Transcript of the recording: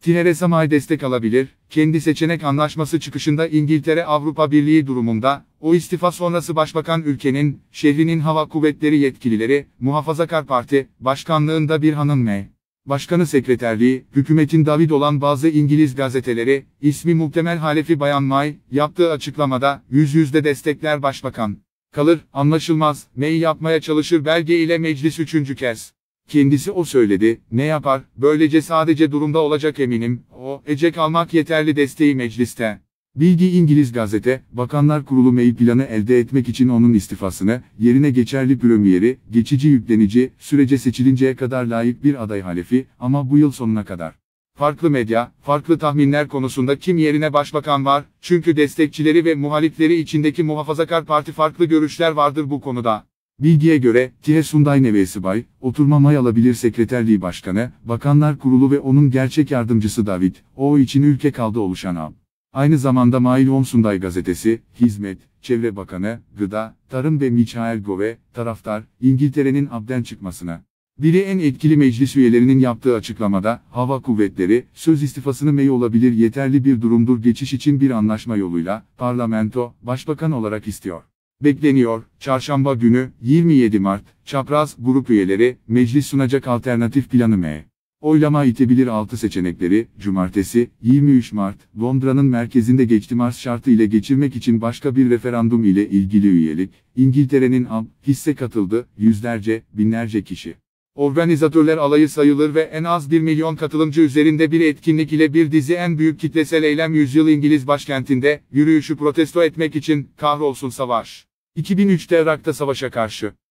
Theresa May destek alabilir, kendi seçenek anlaşması çıkışında İngiltere Avrupa Birliği durumunda, o istifa sonrası başbakan ülkenin, şehrinin hava kuvvetleri yetkilileri, Muhafazakar Parti, başkanlığında bir hanım May. Başkanı sekreterliği, hükümetin David olan bazı İngiliz gazeteleri, ismi muhtemel halefi Bayan May, yaptığı açıklamada, yüzde destekler başbakan. Kalır, anlaşılmaz, May yapmaya çalışır belge ile meclis 3. kez. Kendisi o söyledi, ne yapar, böylece sadece durumda olacak eminim, o, ecek almak yeterli desteği mecliste. Bilgi İngiliz gazete, Bakanlar Kurulu May planı elde etmek için onun istifasını, yerine geçerli premieri, geçici yüklenici, sürece seçilinceye kadar layık bir aday halefi, ama bu yıl sonuna kadar. Farklı medya, farklı tahminler konusunda kim yerine başbakan var, çünkü destekçileri ve muhalifleri içindeki Muhafazakar Parti farklı görüşler vardır bu konuda. Bilgiye göre, Tihe Sunday Nevesibay, oturma May alabilir sekreterliği başkanı, Bakanlar Kurulu ve onun gerçek yardımcısı David, o için ülke kaldı oluşan ab. Aynı zamanda Mail Sunday gazetesi, Hizmet, Çevre Bakanı, Gıda, Tarım ve Michael Gove, taraftar, İngiltere'nin abden çıkmasına. Biri en etkili meclis üyelerinin yaptığı açıklamada, hava kuvvetleri, söz istifasını May olabilir yeterli bir durumdur geçiş için bir anlaşma yoluyla, parlamento, başbakan olarak istiyor. Bekleniyor, çarşamba günü, 27 Mart, çapraz grup üyeleri, meclis sunacak alternatif planı May. Oylama itebilir 6 seçenekleri, cumartesi, 23 Mart, Londra'nın merkezinde geçtimars şartı ile geçirmek için başka bir referandum ile ilgili üyelik, İngiltere'nin AB, hisse katıldı, yüzlerce, binlerce kişi. Organizatörler alayı sayılır ve en az 1 milyon katılımcı üzerinde bir etkinlik ile bir dizi en büyük kitlesel eylem yüzyıl İngiliz başkentinde, yürüyüşü protesto etmek için, kahrolsun savaş. 2003'te Irak'ta savaşa karşı.